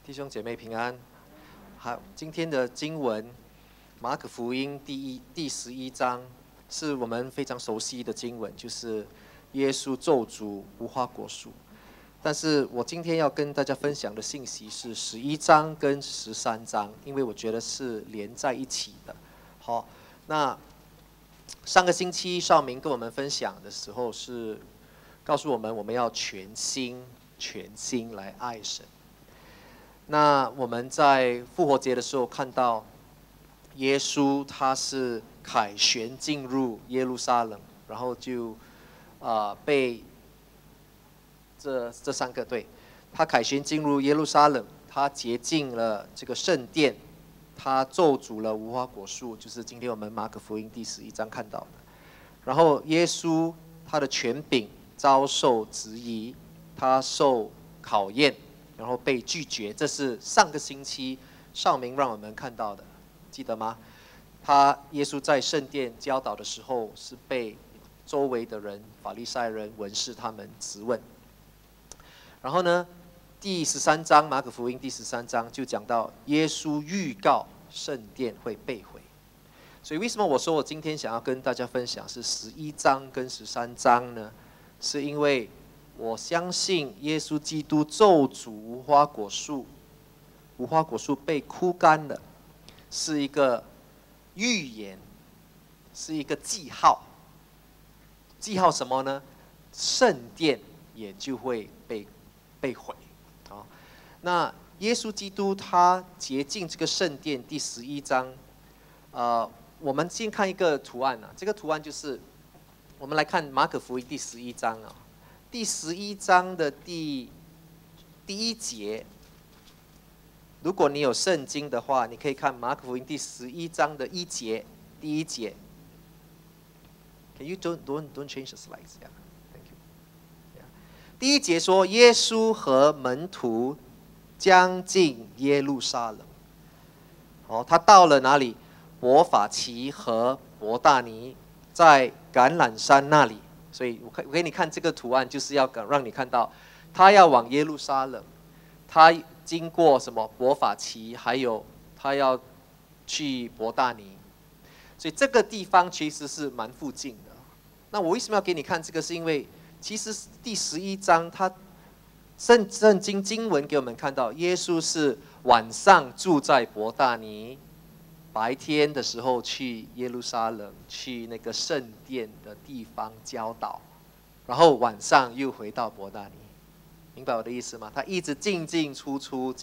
弟兄姐妹平安。好，今天的经文，马可福音第11章，是我们非常熟悉的经文，就是耶稣咒诅无花果树。但是我今天要跟大家分享的信息是11章跟13章，因为我觉得是连在一起的。好，那上个星期少明跟我们分享的时候，是告诉我们要全心来爱神。那我们在复活节的时候看到，耶稣他是凯旋进入耶路撒冷，然后就被这三个对，他凯旋进入耶路撒冷，他洁净了这个圣殿，他咒诅了无花果树，就是今天我们马可福音第11章看到的。然后耶稣他的权柄遭受质疑，他受考验，然后被拒绝，这是上个星期少明让我们看到的，记得吗？耶稣在圣殿教导的时候，是被周围的人、法利赛人、文士他们质问。然后呢，第13章马可福音第13章就讲到耶稣预告圣殿会被毁。所以为什么我说我今天想要跟大家分享是11章跟13章呢？是因为我相信耶稣基督咒诅无花果树，无花果树被枯干了，是一个预言，是一个记号。记号什么呢？圣殿也就会被毁。那耶稣基督他洁净这个圣殿，第11章，我们先看一个图案啊，这个图案就是我们来看马可福音第11章啊。第11章的第1节，如果你有圣经的话，你可以看马可福音第11章的1节，第1节。Can you don't change the slides? Yeah, thank you. Yeah. 第1节说，耶稣和门徒将近耶路撒冷。他到了哪里？伯法其和伯大尼，在橄榄山那里。所以我给你看这个图案，就是要让你看到，他要往耶路撒冷，他经过什么伯法其，还有他要去伯大尼，所以这个地方其实是蛮附近的。那我为什么要给你看这个？是因为其实第11章他圣经经文给我们看到，耶稣是晚上住在伯大尼，白天的时候去耶路撒冷，去那个圣殿的地方教导，然后晚上又回到伯大尼，明白我的意思吗？他一直进进出出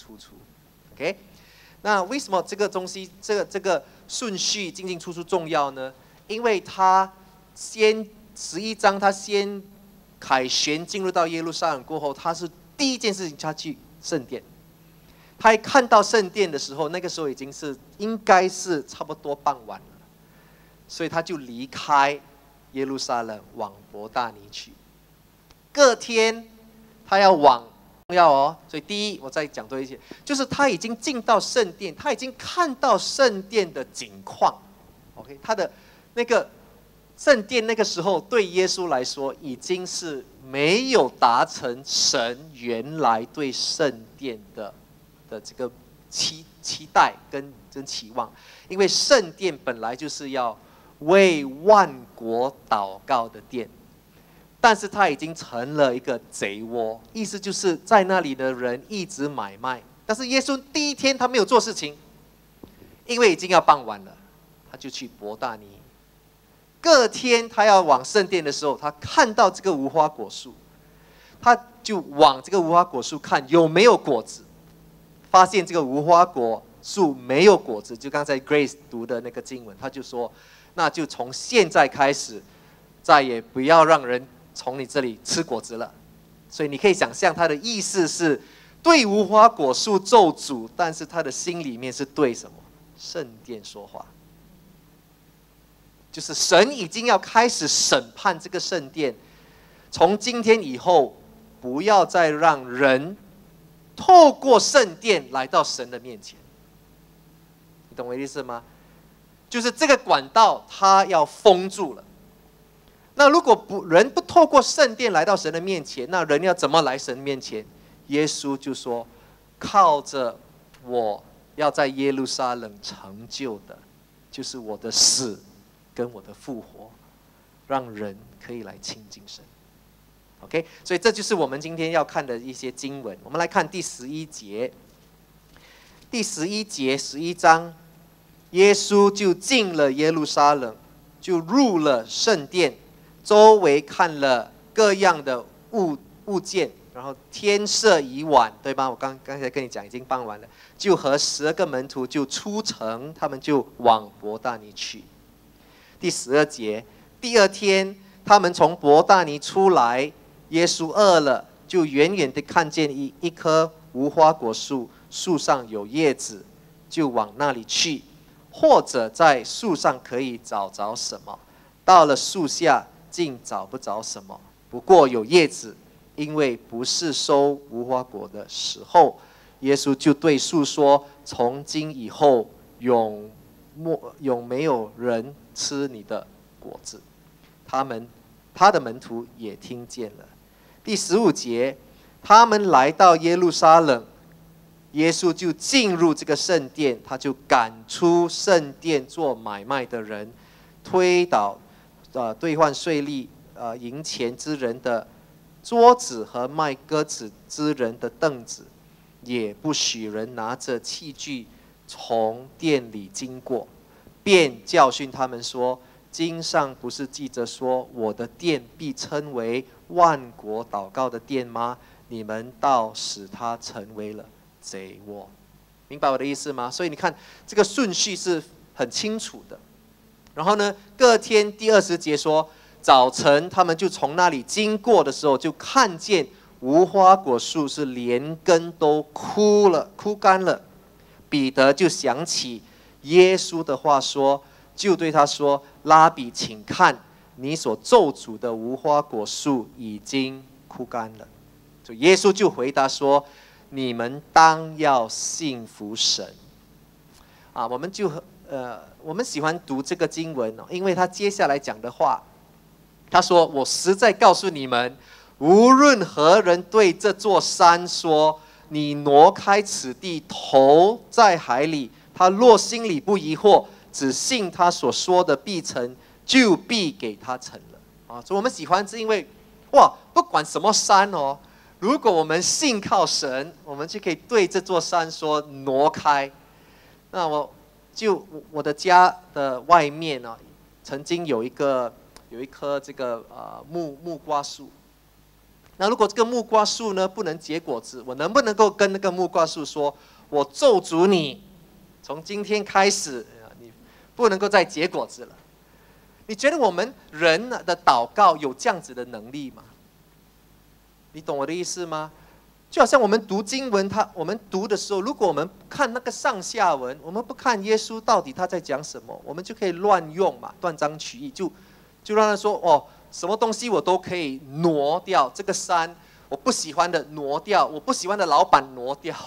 ，OK？ 那为什么这个东西，这个顺序进进出出重要呢？因为他先11章，他先凯旋进入到耶路撒冷过后，他是第一件事情，他去圣殿。他一看到圣殿的时候，那个时候应该是差不多傍晚了，所以他就离开耶路撒冷往伯大尼去。隔天他要所以第一我再讲多一些，就是他已经进到圣殿，他已经看到圣殿的景况。OK， 他的那个圣殿那个时候对耶稣来说已经是没有达成神原来对圣殿的这个期待跟期望，因为圣殿本来就是要为万国祷告的殿，但是它已经成了一个贼窝，意思就是在那里的人一直买卖。但是耶稣第一天他没有做事情，因为已经要傍晚了，他就去伯大尼。隔天他要往圣殿的时候，他看到这个无花果树，他就往这个无花果树看有没有果子。发现这个无花果树没有果子，就刚才 Grace 读的那个经文，他就说，那就从现在开始，再也不要让人从你这里吃果子了。所以你可以想象他的意思是对无花果树咒诅，但是他的心里面是对什么？圣殿说话，就是神已经要开始审判这个圣殿，从今天以后，不要再让人透过圣殿来到神的面前。你懂我的意思吗？就是这个管道它要封住了。那如果人不透过圣殿来到神的面前，那人要怎么来神面前？耶稣就说， 靠着我要在耶路撒冷成就的，就是我的死跟我的复活，让人可以来亲近神。OK， 所以这就是我们今天要看的一些经文。我们来看第11节，第11节11章，耶稣就进了耶路撒冷，就入了圣殿，周围看了各样的物件，然后天色已晚，对吧？我刚才跟你讲已经傍晚了，就和12个门徒就出城，他们就往伯大尼去。第12节，第二天他们从伯大尼出来，耶稣饿了，就远远地看见一棵无花果树，树上有叶子，就往那里去，或者在树上可以找着什么。到了树下，竟找不着什么，不过有叶子，因为不是收无花果的时候。耶稣就对树说：“从今以后，永没有人吃你的果子。”他的门徒也听见了。第15节，他们来到耶路撒冷，耶稣就进入这个圣殿，他就赶出圣殿做买卖的人，推倒兑换税吏银钱之人的桌子和卖鸽子之人的凳子，也不许人拿着器具从殿里经过，便教训他们说：“经上不是记着说，我的殿必称为万国祷告的殿吗？你们倒使它成为了贼窝。”明白我的意思吗？所以你看这个顺序是很清楚的。然后呢，各天第20节说，早晨他们就从那里经过的时候，就看见无花果树是连根都枯干了。彼得就想起耶稣的话说，就对他说：“拉比，请看，你所咒诅的无花果树已经枯干了。”所以耶稣就回答说：“你们当要信服神。”我们喜欢读这个经文，因为他接下来讲的话，他说：“我实在告诉你们，无论何人对这座山说，你挪开此地，投在海里，他若心里不疑惑，只信他所说的必成，就必给他成了。”所以我们喜欢是因为，不管什么山哦，如果我们信靠神，我们就可以对这座山说挪开。那我的家的外面呢，曾经有一棵这个木瓜树。那如果这个木瓜树呢不能结果子，我能不能够跟那个木瓜树说，我咒诅你，从今天开始你不能够再结果子了？你觉得我们人的祷告有这样子的能力吗？你懂我的意思吗？就好像我们读经文，我们读的时候，如果我们看那个上下文，我们不看耶稣到底他在讲什么，我们就可以乱用嘛，断章取义，就让他说什么东西我都可以挪掉，这个山我不喜欢的挪掉，我不喜欢的老板挪掉。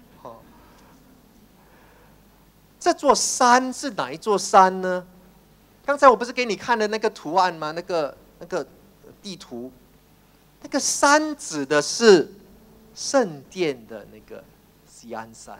这座山是哪一座山呢？刚才我不是给你看的那个图案吗？那个地图，那个山指的是圣殿的那个锡安山。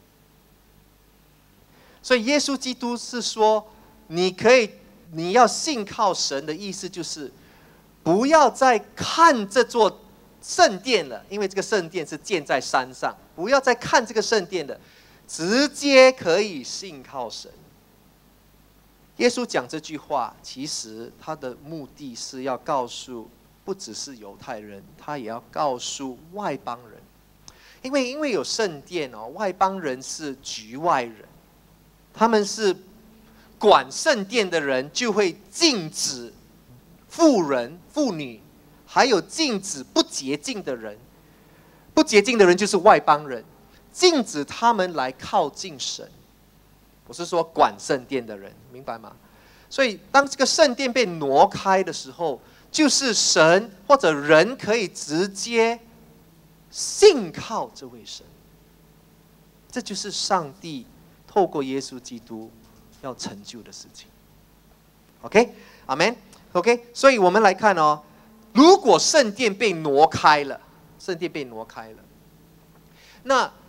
所以耶稣基督是说，你要信靠神的意思就是，不要再看这座圣殿了，因为这个圣殿是建在山上，不要再看这个圣殿了，直接可以信靠神。耶稣讲这句话，其实他的目的是要告诉，不只是犹太人，他也要告诉外邦人，因为有圣殿外邦人是局外人，他们是管圣殿的人，就会禁止妇人、妇女，还有禁止不洁净的人。不洁净的人就是外邦人，禁止他们来靠近神。我是说管圣殿的人，明白吗？所以当这个圣殿被挪开的时候，就是神或者人可以直接信靠这位神。这就是上帝透过耶稣基督要成就的事情。OK， 阿们。OK， 所以我们来看如果圣殿被挪开了，那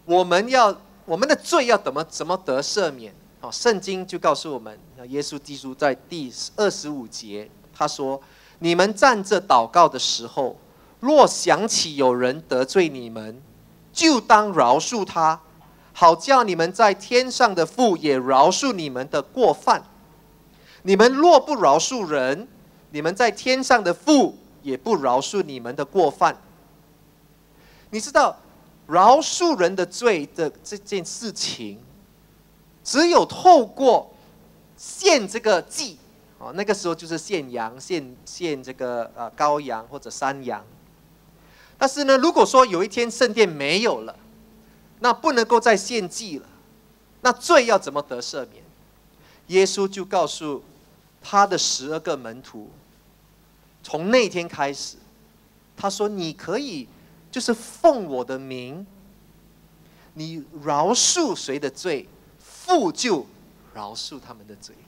我们的罪要怎么得赦免？好，圣经就告诉我们，耶稣基督在第25节，他说：“你们站着祷告的时候，若想起有人得罪你们，就当饶恕他，好叫你们在天上的父也饶恕你们的过犯。你们若不饶恕人，你们在天上的父也不饶恕你们的过犯。”你知道饶恕人的罪的这件事情，只有透过献这个祭，那个时候就是献羊、献这个羔羊或者山羊。但是呢，如果说有一天圣殿没有了，那不能够再献祭了，那罪要怎么得赦免？耶稣就告诉他的12个门徒，从那天开始，他说：“你可以就是奉我的名，你饶恕谁的罪，父就饶恕他们的罪。”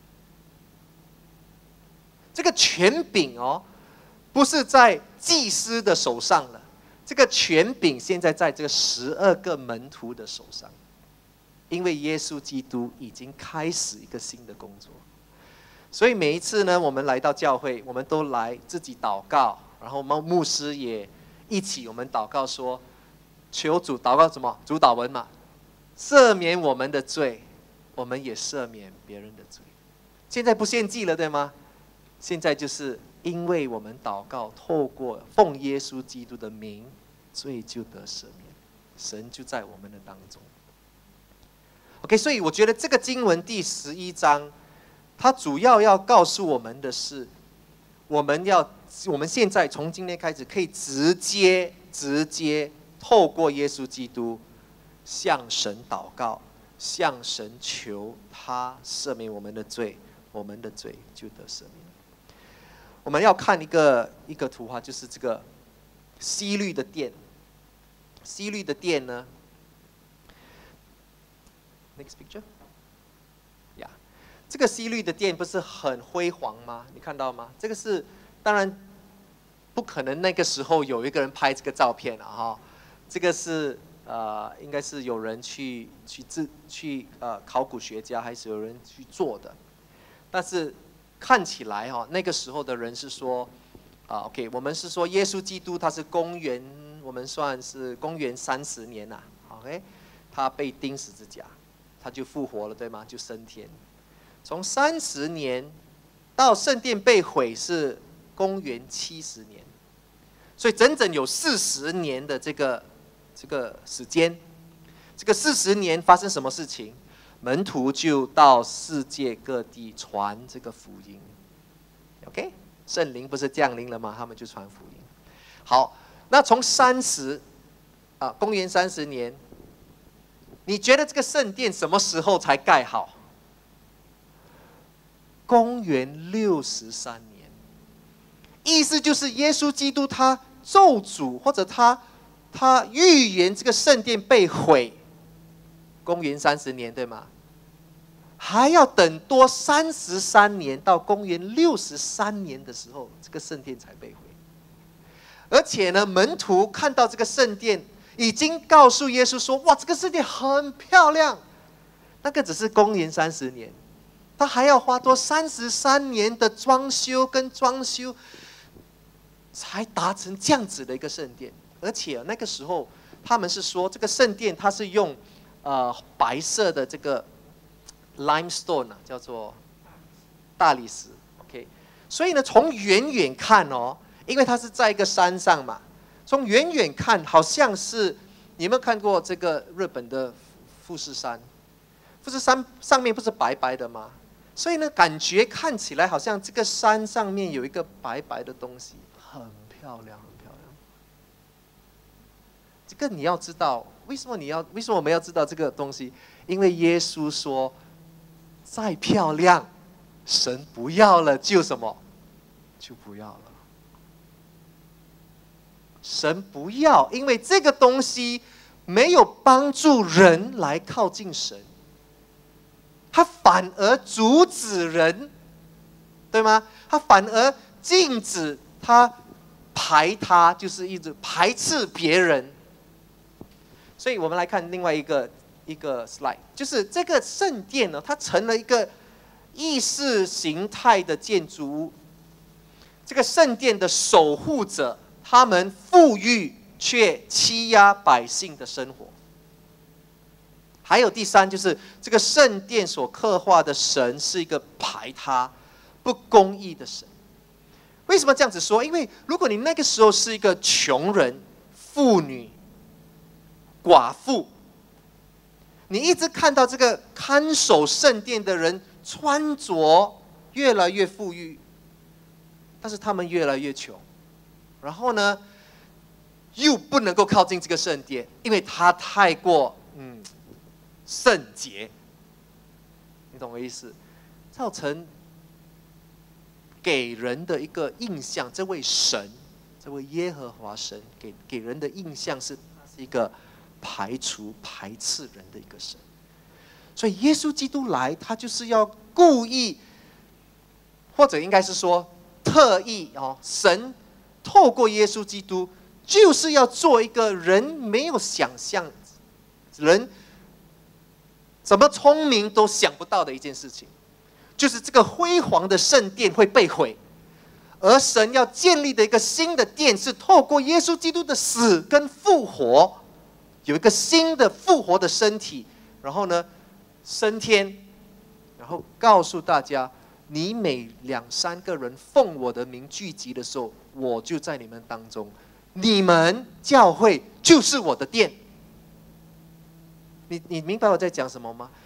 这个权柄不是在祭司的手上了，这个权柄现在在这个12个门徒的手上，因为耶稣基督已经开始一个新的工作。所以每一次呢，我们来到教会，我们都来自己祷告，然后牧师也一起我们祷告说，求主祷告什么？主祷文嘛，赦免我们的罪，我们也赦免别人的罪。现在不献祭了，对吗？现在就是因为我们祷告，透过奉耶稣基督的名，罪就得赦免，神就在我们的当中。OK， 所以我觉得这个经文第11章，它主要告诉我们的是，我们现在从今天开始，可以直接透过耶稣基督向神祷告，向神求他赦免我们的罪，我们的罪就得赦免。我们要看一个图画，就是这个西律的殿。西律的殿呢 ，next picture， 呀，这个西律的殿不是很辉煌吗？你看到吗？这个是当然不可能那个时候有一个人拍这个照片啊，这个是应该是有人去考古学家还是有人去做的，但是看起来那个时候的人是说，OK， 我们是说耶稣基督他是我们算是公元30年呐，OK， 他被钉十字架，他就复活了，对吗？就升天。从30年到圣殿被毁是公元70年，所以整整有40年的这个时间。这个40年发生什么事情？门徒就到世界各地传这个福音 ，OK， 圣灵不是降临了吗？他们就传福音。好，那从公元30年，你觉得这个圣殿什么时候才盖好？公元63年，意思就是耶稣基督他咒诅或者他预言这个圣殿被毁。公元30年，对吗？还要等多33年，到公元63年的时候，这个圣殿才被毁。而且呢，门徒看到这个圣殿，已经告诉耶稣说：“哇，这个圣殿很漂亮。”那个只是公元30年，他还要花多33年的装修，才达成这样子的一个圣殿。而且那个时候，他们是说这个圣殿它是用白色的这个 limestone 叫做大理石 ，OK， 所以呢，从远远看因为它是在一个山上嘛，从远远看好像是，你有没有看过这个日本的富士山？富士山上面不是白白的吗？所以呢，感觉看起来好像这个山上面有一个白白的东西，很漂亮，很漂亮。这个你要知道。为什么我们要知道这个东西？因为耶稣说，再漂亮，神不要了就什么？就不要了。神不要，因为这个东西没有帮助人来靠近神，他反而阻止人，对吗？他反而禁止他就是一直排斥别人。 所以我们来看另外一个 slide， 就是这个圣殿呢，它成了一个意识形态的建筑物。这个圣殿的守护者，他们富裕却欺压百姓的生活。还有第三，就是这个圣殿所刻画的神是一个排他、不公义的神。为什么这样子说？因为如果你那个时候是一个穷人、妇女、寡妇，你一直看到这个看守圣殿的人穿着越来越富裕，但是他们越来越穷，然后呢，又不能够靠近这个圣殿，因为它太过圣洁，你懂我意思？造成给人的一个印象，这位神，这位耶和华神给人的印象是，他是一个排斥人的一个神。所以耶稣基督来，他就是要故意，或者应该是说特意神透过耶稣基督，就是要做一个人没有想象，人怎么聪明都想不到的一件事情，就是这个辉煌的圣殿会被毁，而神要建立的一个新的殿，是透过耶稣基督的死跟复活，有一个新的复活的身体，然后呢升天，然后告诉大家，你每2、3个人奉我的名聚集的时候，我就在你们当中，你们教会就是我的殿。你明白我在讲什么吗？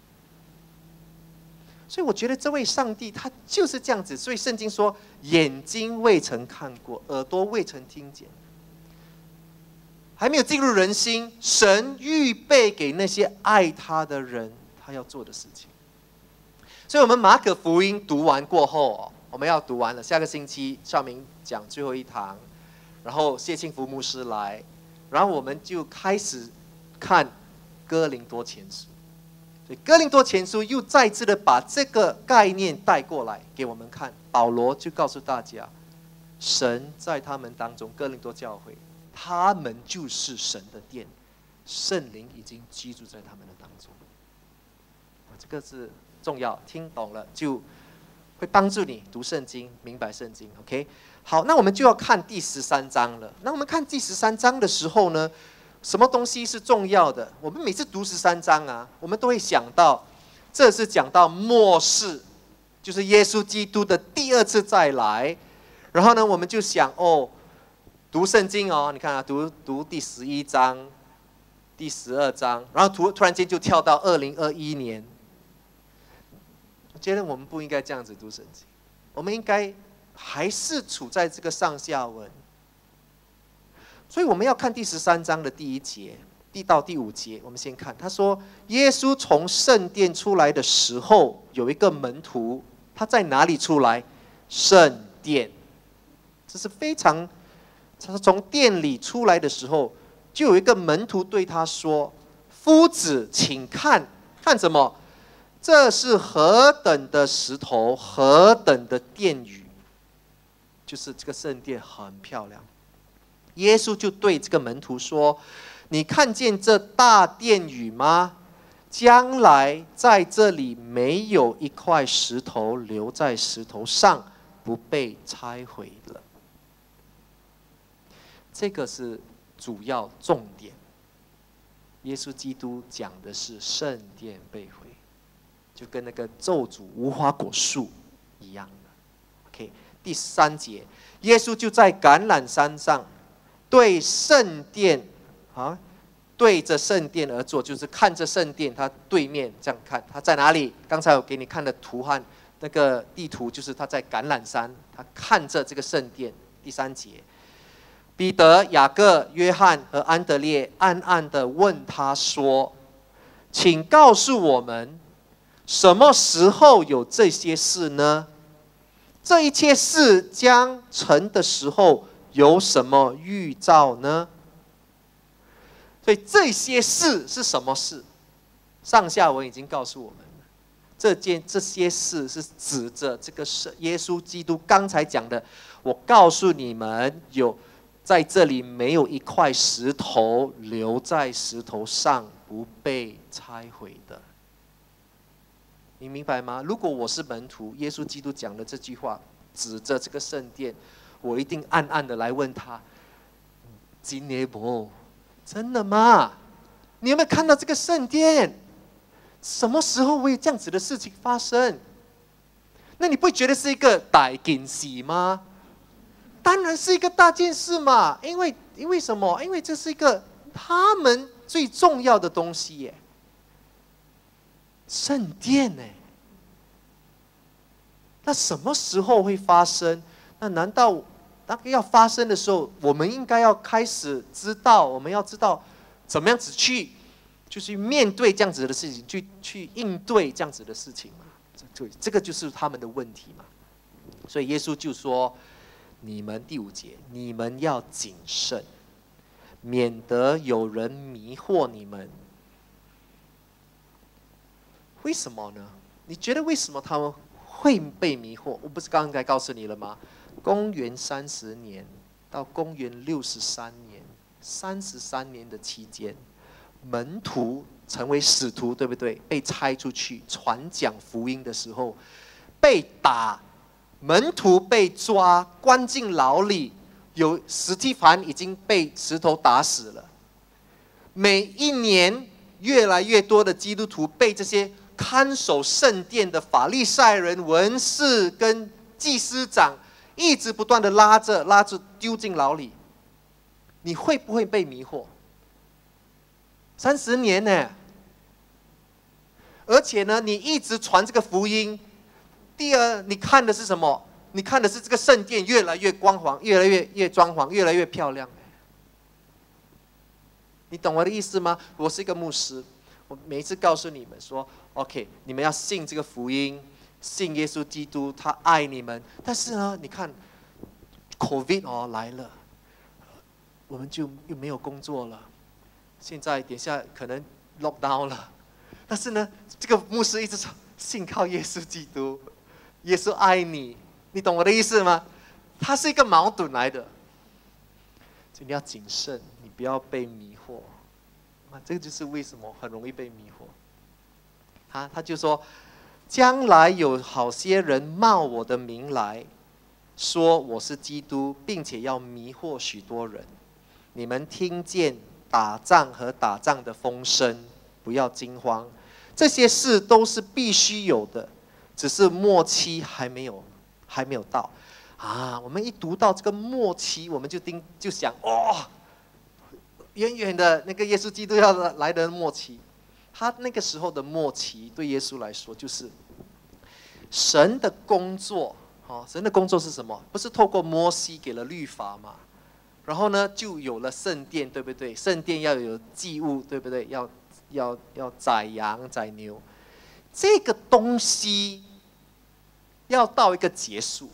所以我觉得这位上帝他就是这样子，所以圣经说，眼睛未曾看过，耳朵未曾听见，还没有进入人心，神预备给那些爱他的人，他要做的事情。所以我们马可福音读完过后，我们要读完了，下个星期少明讲最后一堂，然后谢庆福牧师来，然后我们就开始看哥林多前书。所以哥林多前书又再次的把这个概念带过来给我们看。保罗就告诉大家，神在他们当中，哥林多教会，他们就是神的殿，圣灵已经居住在他们的当中。这个是重要，听懂了就会帮助你读圣经，明白圣经。OK， 好，那我们就要看第13章了。那我们看第13章的时候呢，什么东西是重要的？我们每次读13章啊，我们都会想到，这是讲到末世，就是耶稣基督的第2次再来。然后呢，我们就想读圣经你看啊，读第11章、第12章，然后突然间就跳到2021年。我觉得我们不应该这样子读圣经，我们应该还是处在这个上下文。所以我们要看第13章的第1节到第5节。我们先看，他说耶稣从圣殿出来的时候，有一个门徒，他在哪里出来？圣殿。这是非常，他从殿里出来的时候，就有一个门徒对他说：“夫子，请看，看什么？这是何等的石头，何等的殿宇！”就是这个圣殿很漂亮。耶稣就对这个门徒说：“你看见这大殿宇吗？将来在这里没有一块石头留在石头上，不被拆毁了。”这个是主要重点。耶稣基督讲的是圣殿被毁，就跟那个咒诅无花果树一样的。OK， 第3节，耶稣就在橄榄山上，对圣殿对着圣殿而坐，就是看着圣殿，他对面这样看，他在哪里？刚才我给你看的图汉那个地图，就是他在橄榄山，他看着这个圣殿。第3节，彼得、雅各、约翰和安德烈暗暗地问他说：“请告诉我们，什么时候有这些事呢？这一切事将成的时候，有什么预兆呢？”所以这些事是什么事？上下文已经告诉我们了。这些事是指着这个耶稣基督刚才讲的。我告诉你们，有在这里没有一块石头留在石头上不被拆毁的。你明白吗？如果我是门徒，耶稣基督讲的这句话，指着这个圣殿，我一定暗暗的来问他：今年不，真的吗？你有没有看到这个圣殿？什么时候会有这样子的事情发生？那你不会觉得是一个大件事吗？当然是一个大件事嘛，因为什么？因为这是一个他们最重要的东西耶。圣殿呢？那什么时候会发生？那难道那个要发生的时候，我们应该要开始知道，我们要知道怎么样子去，就是面对这样子的事情，去应对这样子的事情嘛？这个就是他们的问题嘛。所以耶稣就说：你们第5节，你们要谨慎，免得有人迷惑你们。为什么呢？你觉得为什么他们会被迷惑？我不是刚才告诉你了吗？公元30年到公元63年，33年的期间，门徒成为使徒，对不对？被差出去传讲福音的时候，被打，门徒被抓，关进牢里，有司提反已经被石头打死了。每一年，越来越多的基督徒被这些看守圣殿的法利赛人、文士跟祭司长一直不断的拉着丢进牢里。你会不会被迷惑？30年呢？而且呢，你一直传这个福音。第二，你看的是什么？你看的是这个圣殿越来越光煌，越来越装潢，越来越漂亮。你懂我的意思吗？我是一个牧师，我每一次告诉你们说 ，OK， 你们要信这个福音，信耶稣基督，他爱你们。但是呢，你看 ，COVID 来了，我们就又没有工作了。现在等一下可能 lockdown 了，但是呢，这个牧师一直说信靠耶稣基督，耶稣爱你，你懂我的意思吗？它是一个矛盾来的，所以你要谨慎，你不要被迷惑。这个就是为什么很容易被迷惑。他就说，将来有好些人冒我的名来，说我是基督，并且要迷惑许多人。你们听见打仗和打仗的风声，不要惊慌，这些事都是必须有的，只是末期还没有到。我们一读到这个末期，我们就想，远远的那个耶稣基督要来的末期，他那个时候的末期对耶稣来说就是神的工作。神的工作是什么？不是透过摩西给了律法吗？然后呢，就有了圣殿，对不对？圣殿要有祭物，对不对？要宰羊宰牛，这个东西要到一个结束，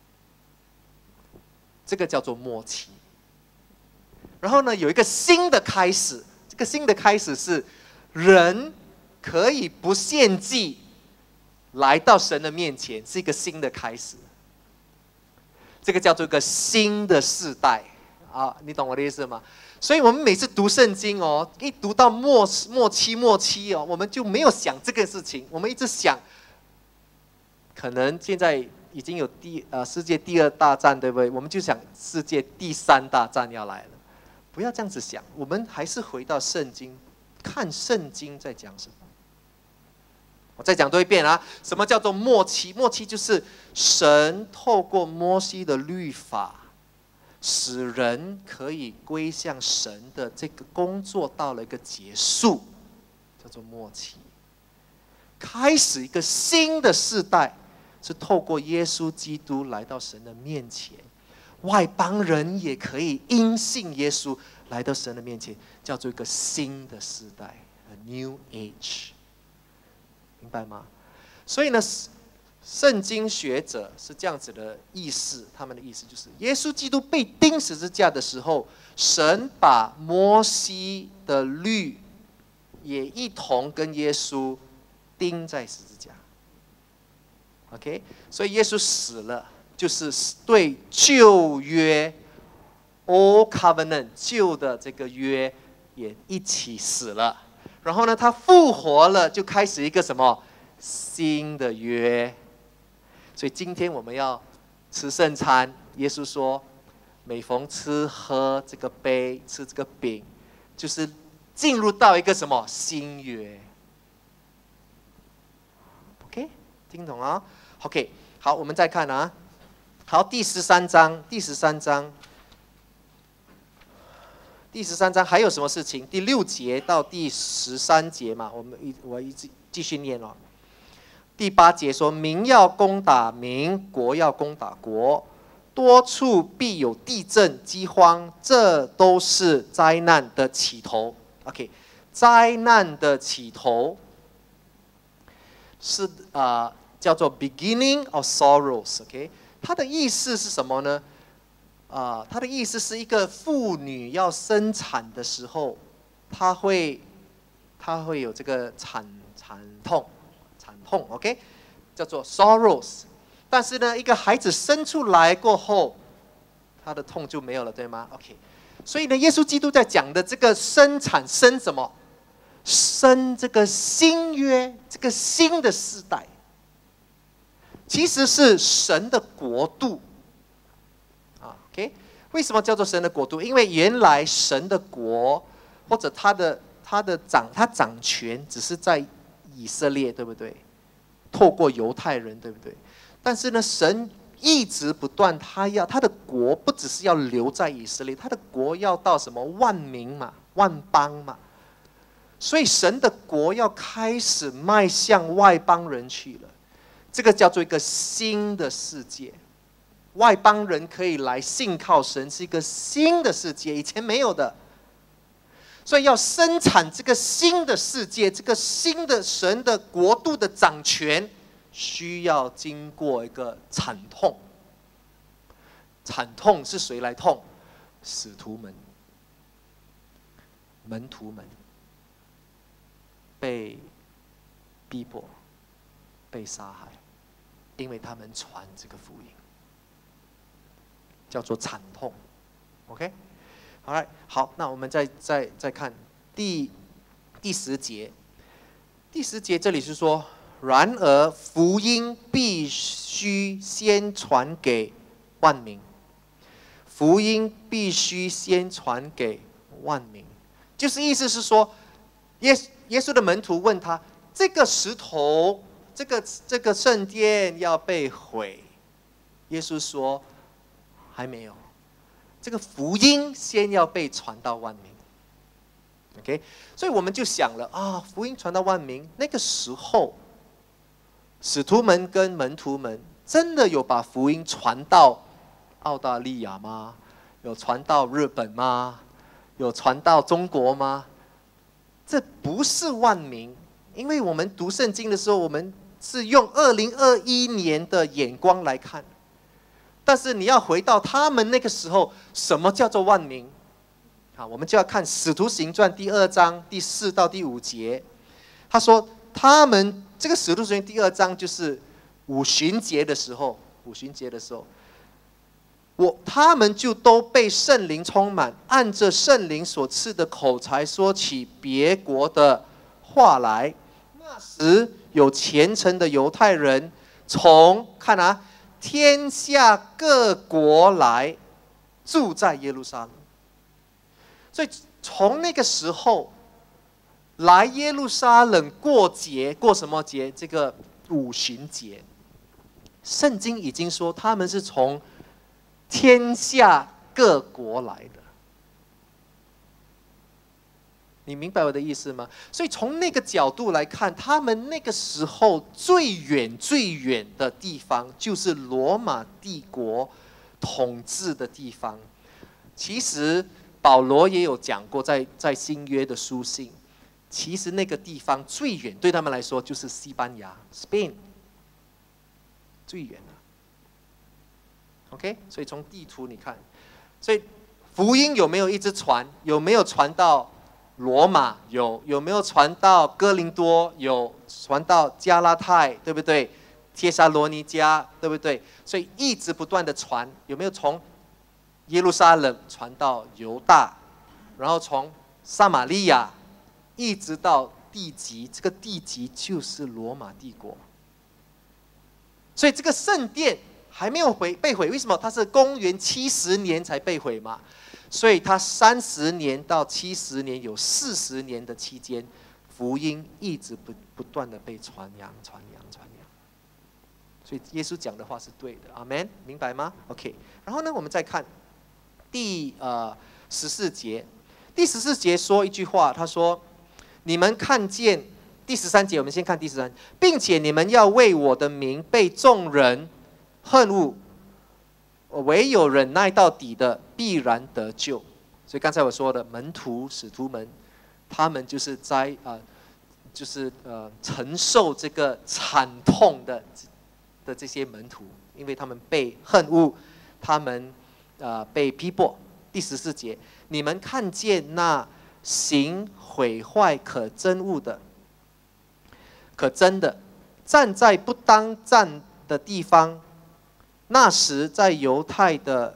这个叫做末期。然后呢，有一个新的开始，这个新的开始是人可以不献祭来到神的面前，是一个新的开始。这个叫做一个新的世代你懂我的意思吗？所以我们每次读圣经一读到末期我们就没有想这个事情，我们一直想，可能现在已经有世界第2大战，对不对？我们就想世界第3大战要来了。不要这样子想，我们还是回到圣经，看圣经在讲什么。我再讲多一遍什么叫做末期？末期就是神透过摩西的律法，使人可以归向神的这个工作到了一个结束，叫做末期。开始一个新的世代，是透过耶稣基督来到神的面前。外邦人也可以因信耶稣来到神的面前，叫做一个新的时代 ，a new age， 明白吗？所以呢，圣经学者是这样子的意思，他们的意思就是，耶稣基督被钉十字架的时候，神把摩西的律也一同跟耶稣钉在十字架。OK， 所以耶稣死了。就是对旧约 Old Covenant 旧的这个约也一起死了，然后呢，他复活了，就开始一个什么新的约。所以今天我们要吃圣餐，耶稣说，每逢吃喝这个杯，吃这个饼，就是进入到一个什么新约。OK， 听懂啊 ？OK， 好，我们再看啊。好，第十三章还有什么事情？第6节到第13节嘛，我一直继续念哦。第8节说：民要攻打民，国要攻打国，多处必有地震、饥荒，这都是灾难的起头。OK， 灾难的起头是叫做 beginning of sorrows。OK， 它的意思是什么呢？它的意思是一个妇女要生产的时候，她会有这个惨痛 ，OK， 叫做 sorrows。但是呢，一个孩子生出来过后，他的痛就没有了，对吗 ？OK， 所以呢，耶稣基督在讲的这个生产生什么？生这个新约，这个新的世代，其实是神的国度。OK， 为什么叫做神的国度？因为原来神的国或者他掌权只是在以色列，对不对？透过犹太人，对不对？但是呢，神一直不断，他的国不只是要留在以色列，他的国要到什么万民嘛、万邦嘛。所以神的国要开始迈向外邦人去了，这个叫做一个新的世界。外邦人可以来信靠神，是一个新的世界，以前没有的。所以要生产这个新的世界，这个新的神的国度的掌权，需要经过一个惨痛。惨痛是谁来痛？使徒们、门徒们被逼迫、被杀害，因为他们传这个福音。叫做惨痛 ，OK， 好，那我们再看第10节，第10节这里是说，然而福音必须先传给万民，福音必须先传给万民，就是意思是说，耶稣的门徒问他，这个石头，这个圣殿要被毁，耶稣说。还没有，这个福音先要被传到万民 ，OK， 所以我们就想了啊，福音传到万民，那个时候，使徒们跟门徒们真的有把福音传到澳大利亚吗？有传到日本吗？有传到中国吗？这不是万民，因为我们读圣经的时候，我们是用2021年的眼光来看。但是你要回到他们那个时候，什么叫做万民？我们就要看《使徒行传》第2章第4到第5节。他说，他们这个《使徒行传》第2章就是五旬节的时候，他们就都被圣灵充满，按着圣灵所赐的口才说起别国的话来。那时有虔诚的犹太人看啊。天下各国来住在耶路撒冷，所以从那个时候来耶路撒冷过节，过什么节？这个五旬节。圣经已经说他们是从天下各国来的，你明白我的意思吗？所以从那个角度来看，他们那个时候最远的地方，就是罗马帝国统治的地方。其实保罗也有讲过在新约的书信，其实那个地方最远对他们来说就是西班牙 （Spain）， 最远了。OK， 所以从地图你看，所以福音有没有一直传？有没有传到？罗马有没有传到哥林多？有传到加拉太，对不对？帖撒罗尼迦，对不对？所以一直不断的传，有没有从耶路撒冷传到犹大，然后从撒玛利亚一直到地极，这个地极就是罗马帝国。所以这个圣殿还没有被毁，为什么？它是公元70年才被毁嘛，所以它30年到70年有40年的期间，福音一直不断的被传扬。所以耶稣讲的话是对的，阿们，明白吗 ？OK， 然后呢，我们再看第14节，第14节说一句话，他说：“你们看见。”第13节，我们先看第13，并且你们要为我的名被众人恨恶，唯有忍耐到底的，必然得救。所以刚才我说的门徒、使徒们，他们就是承受这个惨痛的这些门徒，因为他们被恨恶，他们被逼迫。第14节，你们看见那行毁坏可憎恶的。可真的站在不当站的地方，那时在犹太的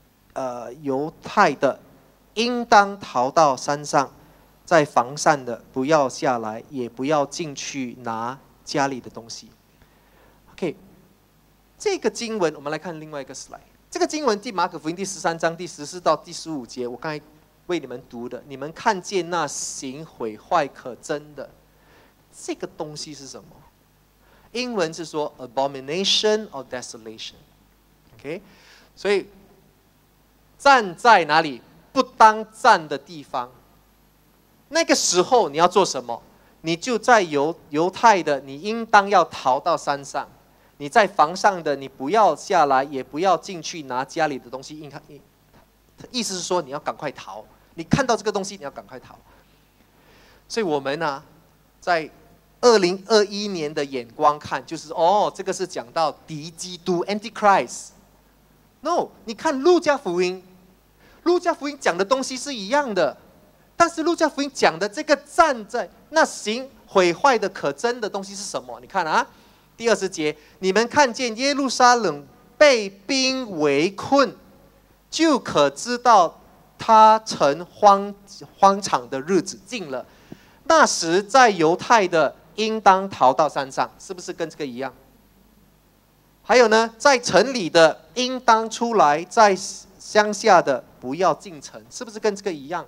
应当逃到山上，在房上的不要下来，也不要进去拿家里的东西。OK， 这个经文我们来看另外一个 slide。这个经文马可福音第13章第14到第15节，我刚才为你们读的，你们看见那行毁坏可憎的。这个东西是什么？英文是说 abomination or desolation。OK， 所以站在哪里不当站的地方，那个时候你要做什么？你就在犹太的，你应当要逃到山上；你在房上的，你不要下来，也不要进去拿家里的东西。意思是说你要赶快逃，你看到这个东西你要赶快逃。所以我们呢，在2021年的眼光看，就是这个是讲到敌基督 Antichrist。No， 你看路加福音，路加福音讲的东西是一样的，但是路加福音讲的这个站在那行毁坏的可憎的东西是什么？你看啊，第20节，你们看见耶路撒冷被兵围困，就可知道他曾荒场的日子近了。那时在犹太的应当逃到山上，是不是跟这个一样？还有呢，在城里的应当出来，在乡下的不要进城，是不是跟这个一样？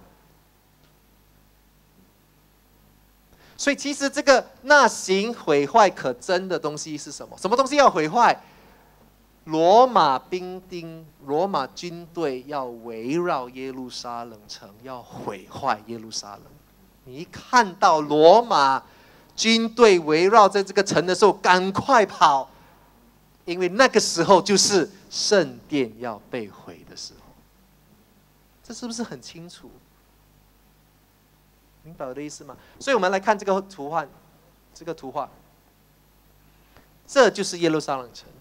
所以其实这个那行毁坏可憎的东西是什么？什么东西要毁坏？罗马兵丁、罗马军队要围绕耶路撒冷城，要毁坏耶路撒冷。你一看到罗马军队围绕在这个城的时候，赶快跑，因为那个时候就是圣殿要被毁的时候。这是不是很清楚？明白我的意思吗？所以我们来看这个图画，这就是耶路撒冷城，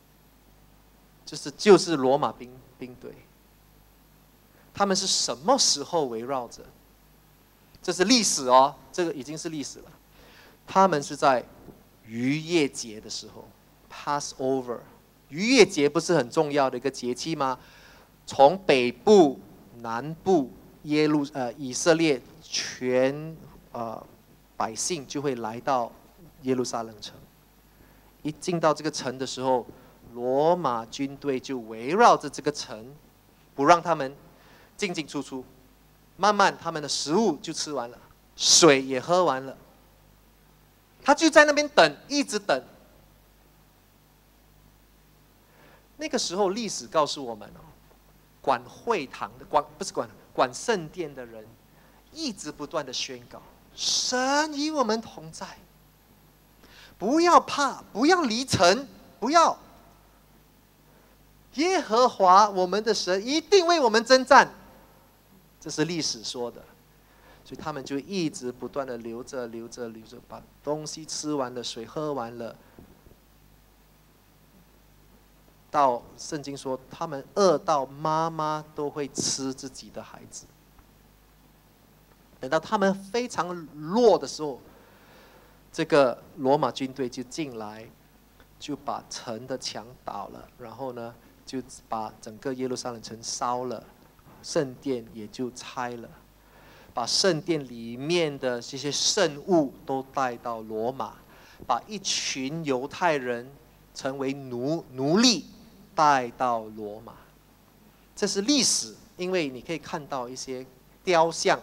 就是罗马兵队。他们是什么时候围绕着？这是历史哦，这个已经是历史了。他们是在逾越节的时候 ，Passover。逾越节不是很重要的一个节期吗？从北部、南部以色列全百姓就会来到耶路撒冷城。一进到这个城的时候，罗马军队就围绕着这个城，不让他们进进出出。慢慢他们的食物就吃完了，水也喝完了，他就在那边等，一直等。那个时候历史告诉我们管会堂的管圣殿的人，一直不断的宣告：神与我们同在，不要怕，不要离城，不要。耶和华我们的神一定为我们征战。这是历史说的，所以他们就一直不断的留着，把东西吃完了，水喝完了。到圣经说，他们饿到妈妈都会吃自己的孩子。等到他们非常弱的时候，这个罗马军队就进来，就把城的墙倒了，然后呢， 就把整个耶路撒冷城烧了，圣殿也就拆了，把圣殿里面的这些圣物都带到罗马，把一群犹太人成为奴隶带到罗马。这是历史，因为你可以看到一些雕像。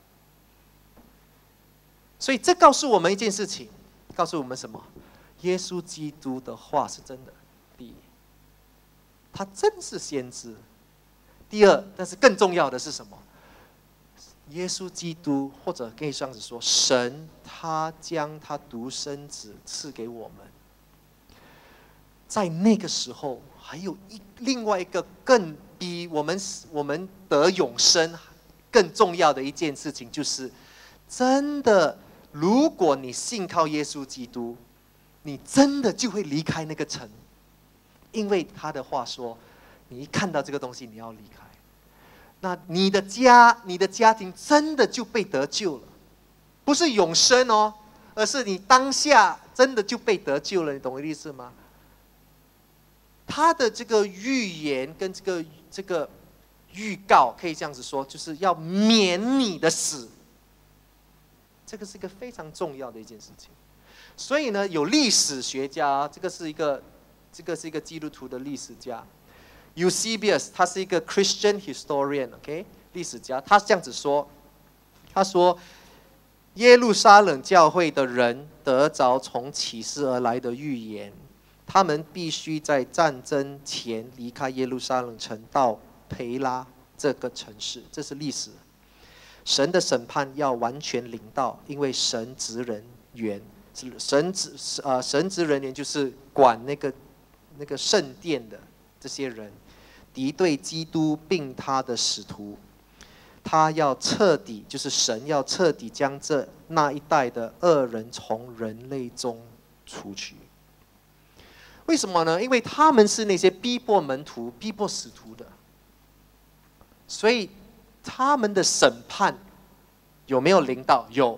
所以这告诉我们一件事情，告诉我们什么？耶稣基督的话是真的。第一，他真是先知。第二，但是更重要的是什么？耶稣基督，或者可以这样子说，神他将他独生子赐给我们。在那个时候，还有另外一个更比我们得永生更重要的一件事情，就是真的，如果你信靠耶稣基督，你真的就会离开那个城，因为他的话说，你一看到这个东西，你要离开。那你的家庭真的就被得救了，不是永生哦，而是你当下真的就被得救了，你懂我的意思吗？他的这个预言跟这个预告，可以这样子说，就是要免你的死。这个是一个非常重要的一件事情。所以呢，有历史学家，这个是一个基督徒的历史家。Eusebius 他是一个 Christian historian，OK， 历史家，他这样子说，他说，耶路撒冷教会的人得着从启示而来的预言，他们必须在战争前离开耶路撒冷城到培拉这个城市，这是历史。神的审判要完全临到，因为神职人员，神职人员就是管那个圣殿的这些人。敌对基督并他的使徒，他要彻底，就是神要彻底将那一代的恶人从人类中除去。为什么呢？因为他们是那些逼迫门徒、逼迫使徒的，所以他们的审判有没有临到？有。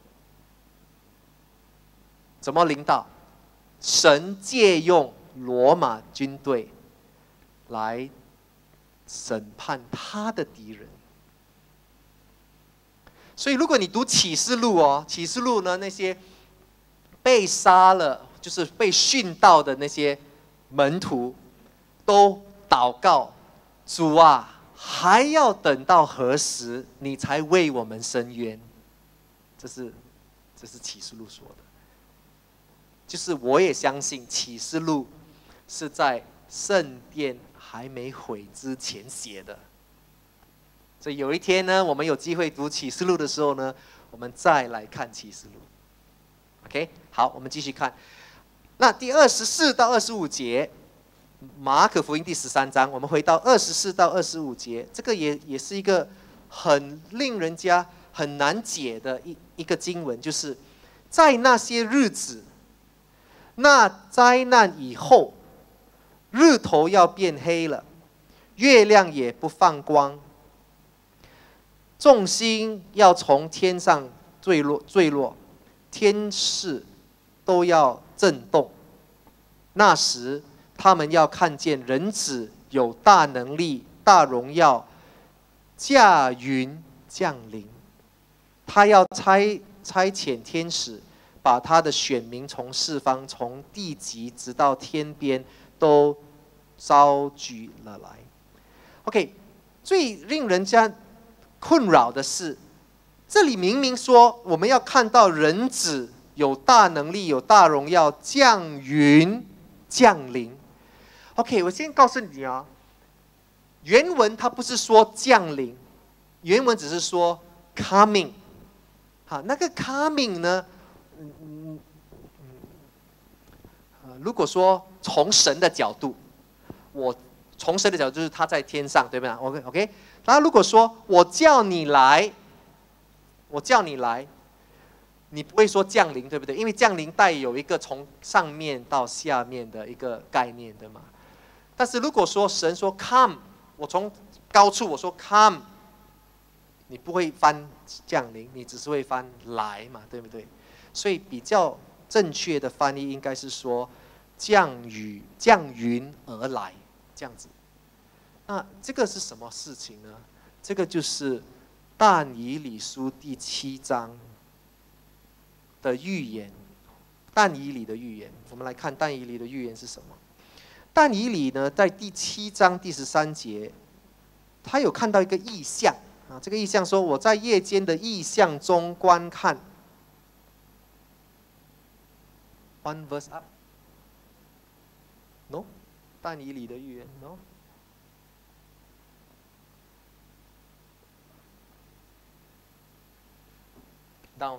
怎么临到？神借用罗马军队来审判他的敌人。所以如果你读启示录哦，启示录呢，那些被杀了，就是被殉道的那些门徒，都祷告，主啊，还要等到何时，你才为我们伸冤？这是启示录说的。就是我也相信启示录是在圣殿还没毁之前写的，所以有一天呢，我们有机会读启示录的时候呢，我们再来看启示录。OK， 好，我们继续看。那第24到25节，马可福音第13章，我们回到24到25节，这个也是一个很令人家很难解的一个经文，就是在那些日子，那灾难以后，日头要变黑了，月亮也不放光，众星要从天上坠落，天势都要震动。那时，他们要看见人子有大能力、大荣耀，驾云降临。他要差遣天使，把他的选民从四方，从地极直到天边，都招聚了来。OK， 最令人家困扰的是，这里明明说我们要看到人子有大能力、有大荣耀，降云降临。OK， 我先告诉你啊，原文它不是说降临，原文只是说 coming。好，那个 coming 呢？如果说从神的角度，从神的角度就是他在天上，对不对 ？OK， 那如果说我叫你来，你不会说降临，对不对？因为降临带有一个从上面到下面的一个概念，对吗？但是如果说神说 come， 我从高处我说 come， 你不会翻降临，你只是会翻来嘛，对不对？所以比较正确的翻译应该是说降云而来， 这样子。那这个是什么事情呢？这个就是但以理书第7章的预言。但以理的预言，我们来看但以理的预言是什么？但以理呢，在第7章第13节，他有看到一个异象啊。这个异象说：“我在夜间的异象中观看。” One verse up. No， 但以理的预言 No。Down.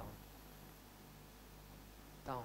Down.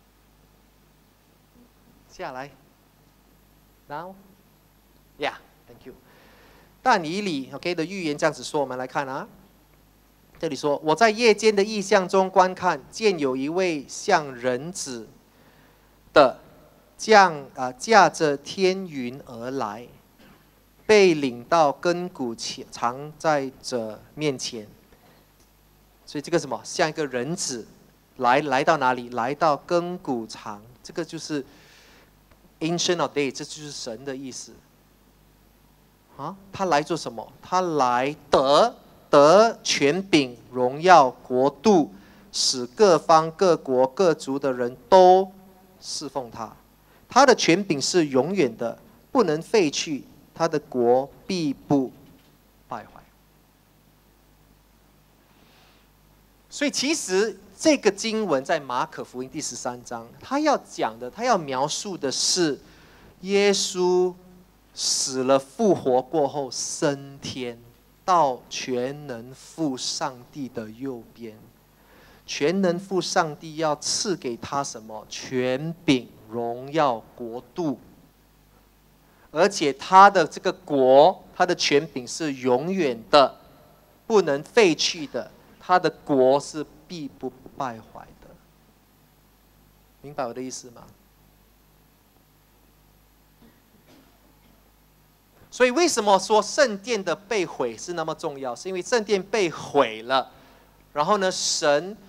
下来。Down. Yeah, thank you. 但以理 OK 的预言这样子说，我们来看啊。这里说：“我在夜间的异象中观看，见有一位像人子的驾着天云而来，被领到亘古常在者面前。”所以这个什么，像一个人子来到哪里？来到亘古常，这个就是 Ancient of Days， 这就是神的意思。啊，他来做什么？他来得权柄、荣耀、国度，使各方各国各族的人都侍奉他。他的权柄是永远的，不能废去，他的国必不败坏。所以其实这个经文在马可福音第13章，他要讲的，他要描述的是耶稣死了复活过后升天，到全能父上帝的右边。全能父上帝要赐给他什么？权柄、荣耀、国度。而且他的这个国，他的权柄是永远的，不能废去的。他的国是必不败坏的。明白我的意思吗？所以为什么说圣殿的被毁是那么重要？是因为圣殿被毁了，然后呢，神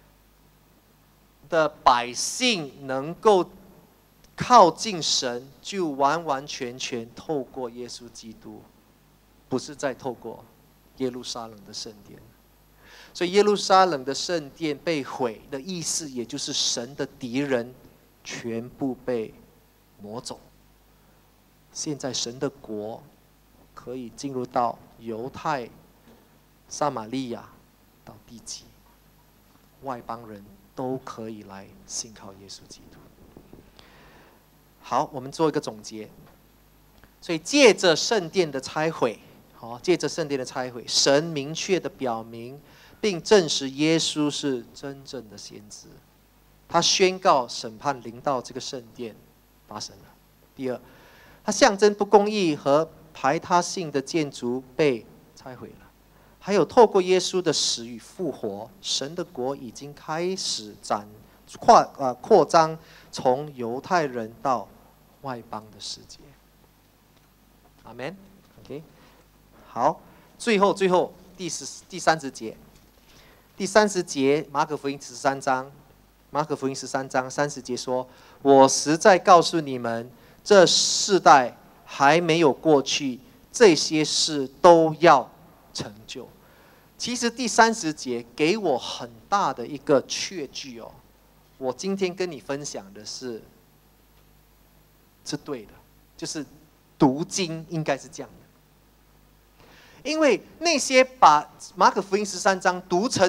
的百姓能够靠近神，就完完全全透过耶稣基督，不是再透过耶路撒冷的圣殿。所以耶路撒冷的圣殿被毁的意思，也就是神的敌人全部被挪走。现在神的国可以进入到犹太、撒玛利亚到地极，外邦人都可以来信靠耶稣基督。好，我们做一个总结。所以借着圣殿的拆毁，借着圣殿的拆毁，神明确的表明并证实耶稣是真正的先知。他宣告审判临到这个圣殿发生了。第二，他象征不公义和排他性的建筑被拆毁了。还有透过耶稣的死与复活，神的国已经开始扩张，从犹太人到外邦的世界。阿们。OK， 好，最后第30节。第30节，马可福音13章30节说：“我实在告诉你们，这世代还没有过去，这些事都要成就。”其实第30节给我很大的一个确据哦。我今天跟你分享的是对的，就是读经应该是这样的。因为那些把马可福音13章读成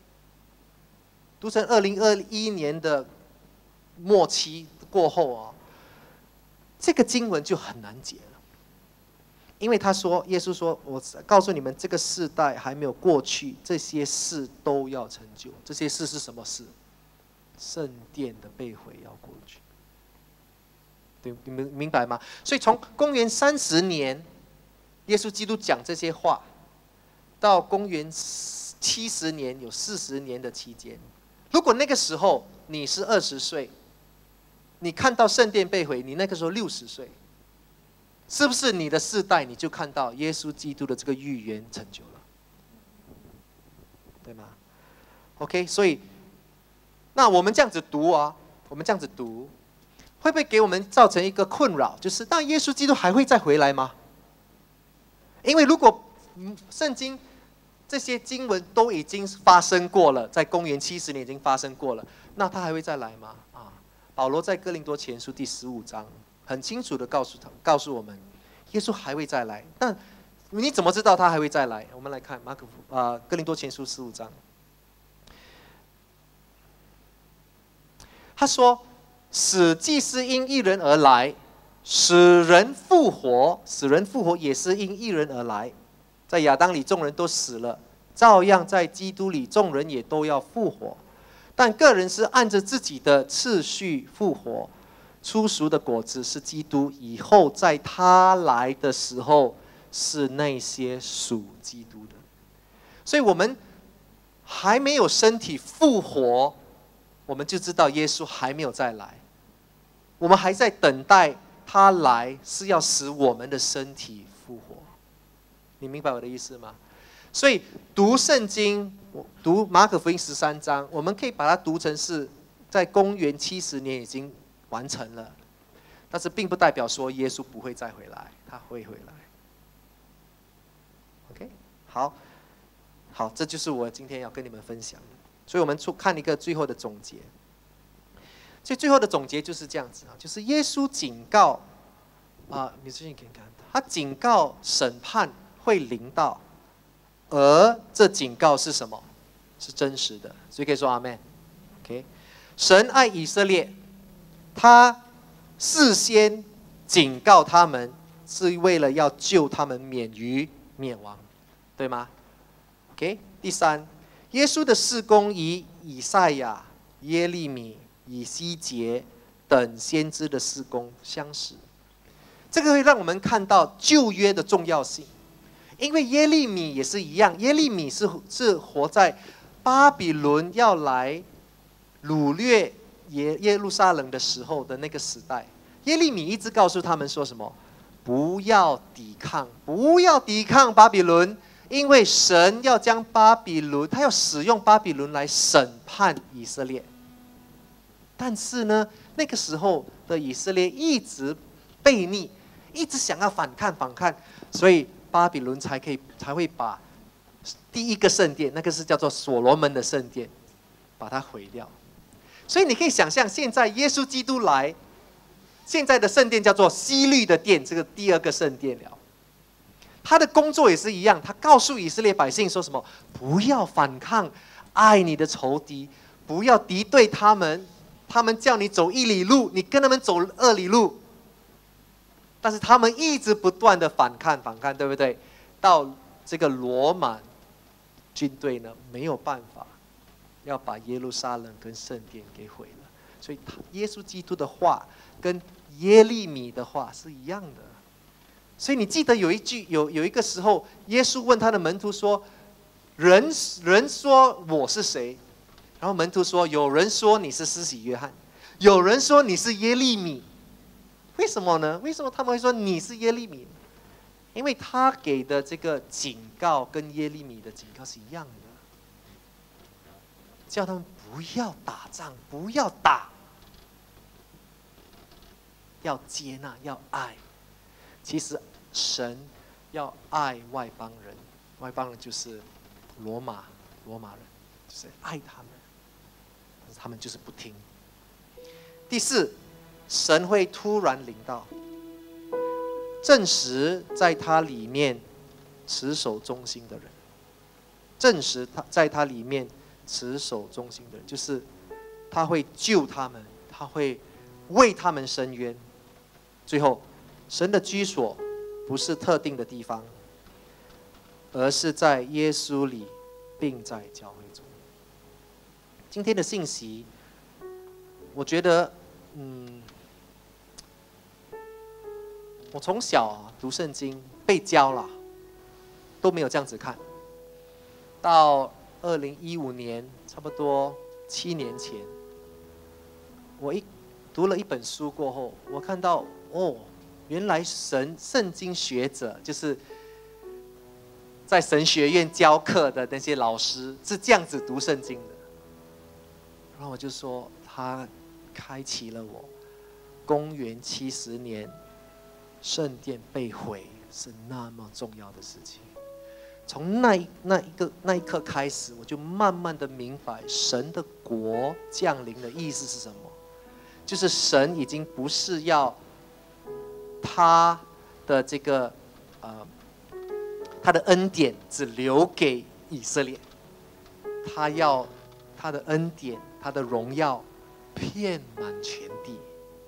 2021年的末期过后啊，这个经文就很难解了。因为耶稣说：“我告诉你们，这个世代还没有过去，这些事都要成就。”这些事是什么事？圣殿的被毁要过去。对，你们明白吗？所以从公元30年，耶稣基督讲这些话，到公元70年，有40年的期间。如果那个时候你是20岁，你看到圣殿被毁，你那个时候60岁，是不是你的世代你就看到耶稣基督的这个预言成就了？对吗 ？OK， 所以那我们这样子读啊， 会不会给我们造成一个困扰？就是那耶稣基督还会再回来吗？因为如果圣经这些经文都已经发生过了，在公元70年已经发生过了，那他还会再来吗？保罗在哥林多前书第15章很清楚的告诉我们，耶稣还会再来。但你怎么知道他还会再来？我们来看哥林多前书15章，他说：“死既是因一人而来，使人复活也是因一人而来。在亚当里众人都死了，照样在基督里众人也都要复活。但个人是按着自己的次序复活。初熟的果子是基督，以后在他来的时候是那些属基督的。所以我们还没有身体复活，我们就知道耶稣还没有再来。我们还在等待他来，是要使我们的身体复活。你明白我的意思吗？所以读圣经，读马可福音13章，我们可以把它读成是在公元70年已经完成了，但是并不代表说耶稣不会再回来，他会回来。OK， 好，这就是我今天要跟你们分享的。所以我们看一个最后的总结。所以最后的总结就是这样子，就是耶稣警告你最近可以看，他警告审判会临到，而这警告是什么？是真实的，所以可以说阿们。OK， 神爱以色列，他事先警告他们，是为了要救他们免于灭亡，对吗 ？OK， 第三，耶稣的事工与以赛亚、耶利米、以西结等先知的事工相似，这个会让我们看到旧约的重要性。因为耶利米也是一样，耶利米是活在巴比伦要来掳掠耶路撒冷的时候的那个时代。耶利米一直告诉他们说什么？不要抵抗，不要抵抗巴比伦，因为神要将巴比伦，他要使用巴比伦来审判以色列。但是呢，那个时候的以色列一直悖逆，一直想要反抗，所以巴比伦才会把第一个圣殿，那个是叫做所罗门的圣殿，把它毁掉。所以你可以想象，现在耶稣基督来，现在的圣殿叫做希律的殿，这个第二个圣殿了。他的工作也是一样，他告诉以色列百姓说什么？不要反抗，爱你的仇敌，不要敌对他们。他们叫你走1里路，你跟他们走2里路。但是他们一直不断的反抗，对不对？到这个罗马军队呢，没有办法，要把耶路撒冷跟圣殿给毁了。所以耶稣基督的话跟耶利米的话是一样的。所以你记得有一个时候，耶稣问他的门徒说：“人说我是谁？”然后门徒说：“有人说你是施洗约翰，有人说你是耶利米。”为什么呢？为什么他们会说你是耶利米？因为他给的这个警告跟耶利米的警告是一样的，叫他们不要打仗，不要打，要接纳，要爱。其实神要爱外邦人，外邦人就是罗马人，就是爱他们，但是他们就是不听。第四，神会突然临到，证实在他里面持守忠心的人，证实在他里面持守忠心的人，就是他会救他们，他会为他们伸冤。最后，神的居所不是特定的地方，而是在耶稣里，并在教会中。今天的信息，我觉得，我从小读圣经被教了，都没有这样子看。到2015年，差不多7年前，我读了一本书过后，我看到原来圣经学者就是在神学院教课的那些老师是这样子读圣经的。然后我就说，他开启了我公元70年，圣殿被毁是那么重要的事情。从那一刻开始，我就慢慢的明白神的国降临的意思是什么，就是神已经不是要他的这个他的恩典只留给以色列，他要他的恩典，他的荣耀遍满全地。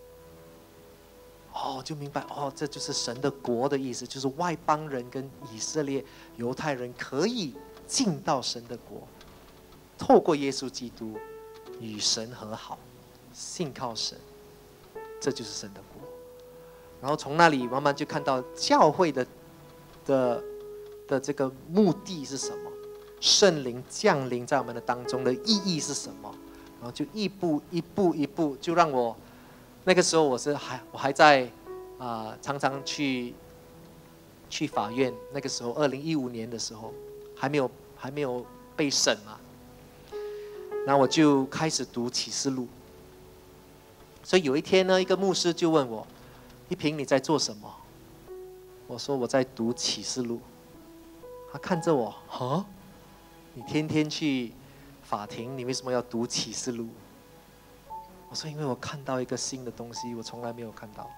就明白这就是神的国的意思，就是外邦人跟以色列犹太人可以进到神的国，透过耶稣基督与神和好，信靠神，这就是神的国。然后从那里慢慢就看到教会的这个目的是什么，圣灵降临在我们的当中的意义是什么，然后就一步一步就让我那个时候我还在常常去法院。那个时候2015年的时候还没有被审嘛，然后我就开始读启示录。所以有一天呢，一个牧师就问我：一平你在做什么？我说我在读启示录。他看着我，你天天去法庭，你为什么要读启示录？我说因为我看到一个新的东西，我从来没有看到。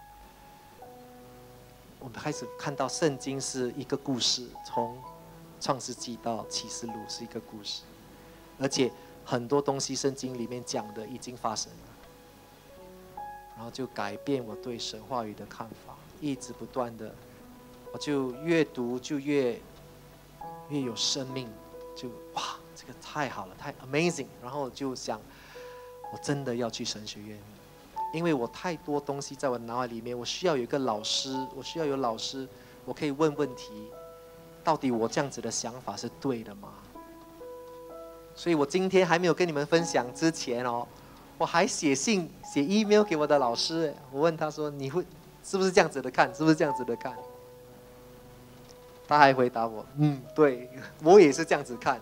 我们开始看到圣经是一个故事，从创世纪到启示录是一个故事，而且很多东西圣经里面讲的已经发生了，然后就改变我对神话语的看法，一直不断的，我就越读就越有生命，就哇，这个太好了，太 amazing。然后就想，我真的要去神学院，因为我太多东西在我脑海里面，我需要有一个老师，我需要有老师，我可以问问题，到底我这样子的想法是对的吗？所以我今天还没有跟你们分享之前我还写 email 给我的老师，我问他说你会是不是这样子的看，是不是这样子的看？他还回答我，对，我也是这样子看。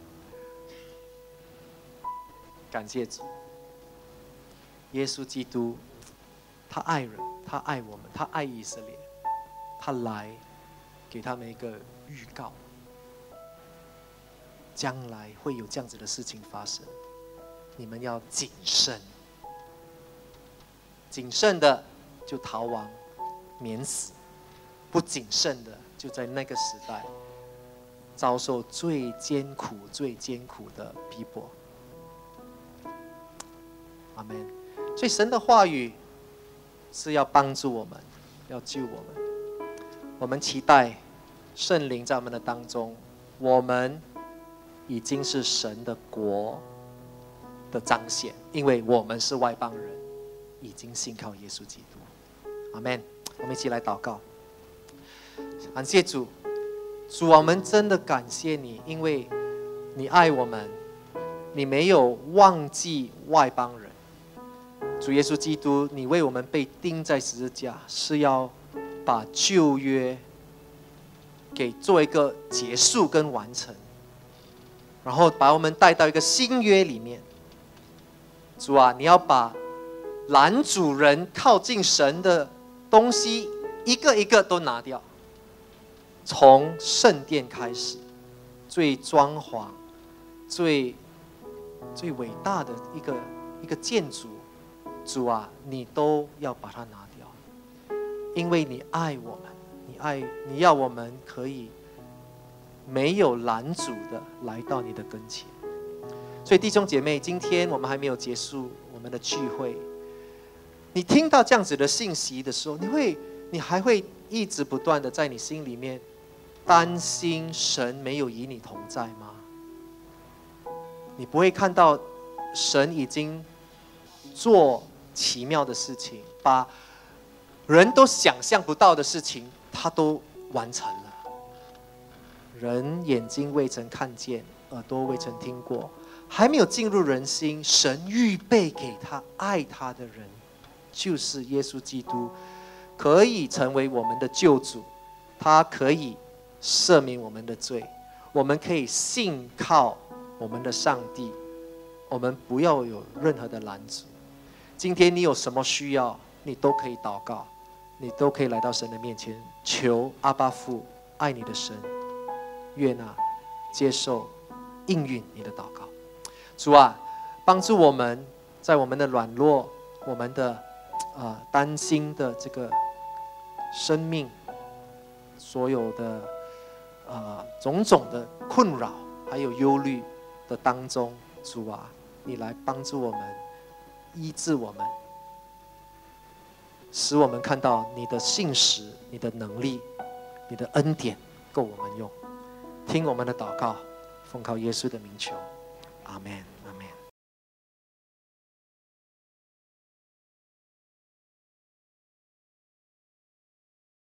感谢主，耶稣基督，他爱人，他爱我们，他爱以色列，他来给他们一个预告，将来会有这样子的事情发生，你们要谨慎，谨慎的就逃亡免死，不谨慎的就在那个时代遭受最艰苦的逼迫。阿们。所以神的话语是要帮助我们，要救我们。我们期待圣灵在我们的当中，我们已经是神的国的彰显，因为我们是外邦人，已经信靠耶稣基督。阿们。我们一起来祷告。感谢主，主，我们真的感谢你，因为你爱我们，你没有忘记外邦人。主耶稣基督，你为我们被钉在十字架，是要把旧约给做一个结束跟完成，然后把我们带到一个新约里面。主啊，你要把拦阻人靠近神的东西一个一个都拿掉，从圣殿开始，最装潢、最伟大的一个建筑，主啊，你都要把它拿掉，因为你爱我们，你要我们可以没有拦阻的来到你的跟前。所以弟兄姐妹，今天我们还没有结束我们的聚会，你听到这样子的信息的时候，你还会一直不断的在你心里面担心神没有与你同在吗？你不会看到神已经做奇妙的事情，把人都想象不到的事情他都完成了。人眼睛未曾看见，耳朵未曾听过，还没有进入人心，神预备给他爱他的人，就是耶稣基督，可以成为我们的救主，他可以赦免我们的罪，我们可以信靠我们的上帝，我们不要有任何的拦阻。今天你有什么需要， 你都可以祷告，你都可以来到神的面前，求阿爸父爱你的神悦纳、接受、应允你的祷告。主啊，帮助我们在我们的软弱、我们的担心的这个生命，所有的种种的困扰还有忧虑的当中，主啊，你来帮助我们，医治我们，使我们看到你的信实、你的能力、你的恩典够我们用。听我们的祷告，奉靠耶稣的名求，阿们，阿们。